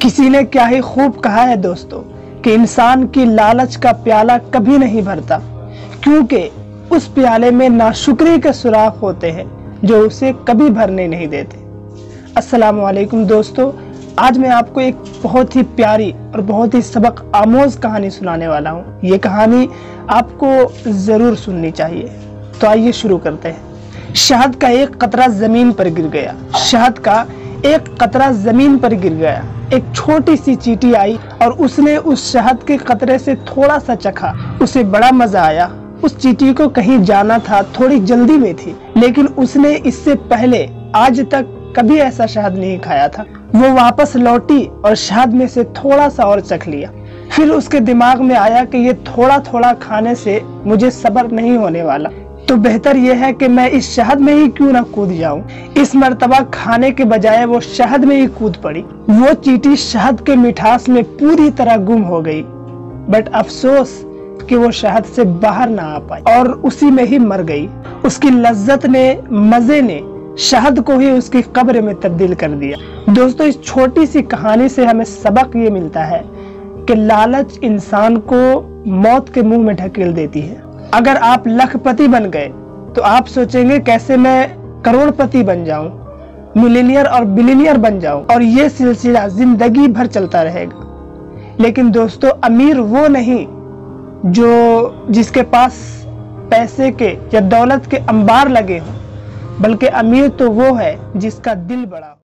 किसी ने क्या ही खूब कहा है दोस्तों कि इंसान की लालच का प्याला कभी नहीं भरता, क्योंकि उस प्याले में नाशुक्री के सुराख होते हैं जो उसे कभी भरने नहीं देते। अस्सलाम वालेकुम दोस्तों, आज मैं आपको एक बहुत ही प्यारी और बहुत ही सबक आमोज कहानी सुनाने वाला हूँ। ये कहानी आपको ज़रूर सुननी चाहिए। तो आइए शुरू करते हैं। शहद का एक कतरा ज़मीन पर गिर गया। शहद का एक कतरा ज़मीन पर गिर गया। एक छोटी सी चींटी आई और उसने उस शहद के कतरे से थोड़ा सा चखा। उसे बड़ा मजा आया। उस चींटी को कहीं जाना था, थोड़ी जल्दी में थी, लेकिन उसने इससे पहले आज तक कभी ऐसा शहद नहीं खाया था। वो वापस लौटी और शहद में से थोड़ा सा और चख लिया। फिर उसके दिमाग में आया कि ये थोड़ा थोड़ा खाने से मुझे सब्र नहीं होने वाला, तो बेहतर यह है कि मैं इस शहद में ही क्यों ना कूद जाऊं। इस मर्तबा खाने के बजाय वो शहद में ही कूद पड़ी। वो चींटी शहद के मिठास में पूरी तरह गुम हो गई, बट अफसोस कि वो शहद से बाहर ना आ पाई और उसी में ही मर गई। उसकी लज्जत ने, मजे ने शहद को ही उसकी कब्र में तब्दील कर दिया। दोस्तों, इस छोटी सी कहानी से हमें सबक ये मिलता है कि लालच इंसान को मौत के मुंह में ढकेल देती है। अगर आप लखपति बन गए तो आप सोचेंगे कैसे मैं करोड़पति बन जाऊं, मिलियनियर और बिलियनियर बन जाऊं, और ये सिलसिला जिंदगी भर चलता रहेगा। लेकिन दोस्तों, अमीर वो नहीं जिसके पास पैसे के या दौलत के अंबार लगे हों, बल्कि अमीर तो वो है जिसका दिल बड़ा हो।